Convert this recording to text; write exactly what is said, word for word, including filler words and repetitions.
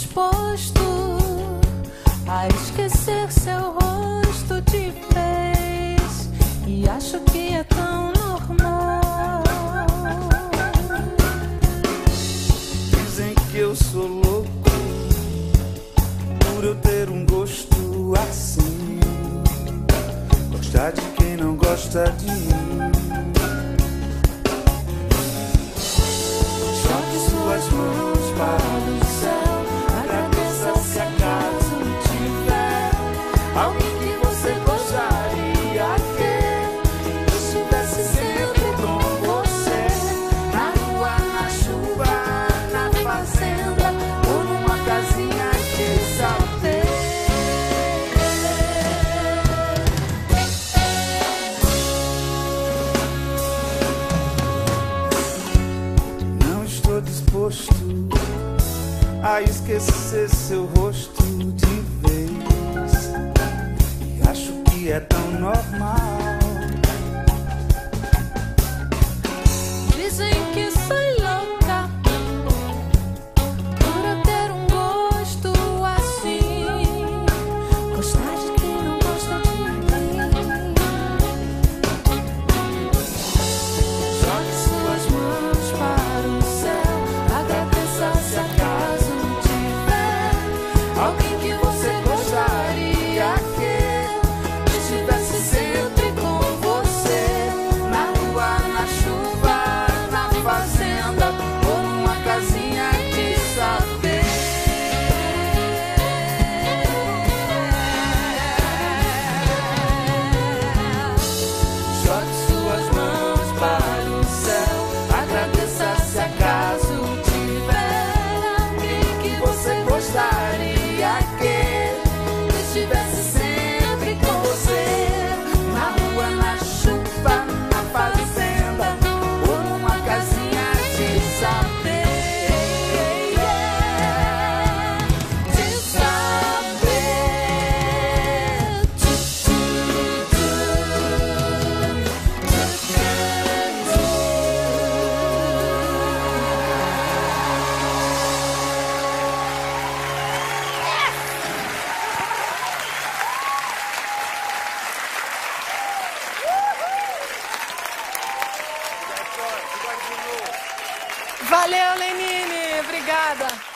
disposto a esquecer seu rosto de vez, e acho que é tão normal. Dizem que eu sou louco por eu ter um gosto assim, gostar de quem não gosta de mim. Jogue suas mãos para o céu, agradeça se acaso tiver alguém que você gostaria que estivesse sempre com você, na rua, na chuva, na fazenda ou numa casinha de saber. Não estou disposto a esquecer seu rosto de vez, e acho que é tão normal. Dizem que sou louca por eu ter um gosto assim, gostar de quem não gosta de mim. Jogue suas mãos para o céu, agradeça se acaso tiver alguém que você gostaria que estivesse sempre com você, na rua, na chuva, na fazenda ou numa casinha de saber. Jogue suas mãos para o céu, agradeça se acaso tiver alguém que você gostaria que estivesse sempre com você, na rua, na chuva, na fazenda ou numa casinha de saber. De saber. Valeu, Lenine, obrigada.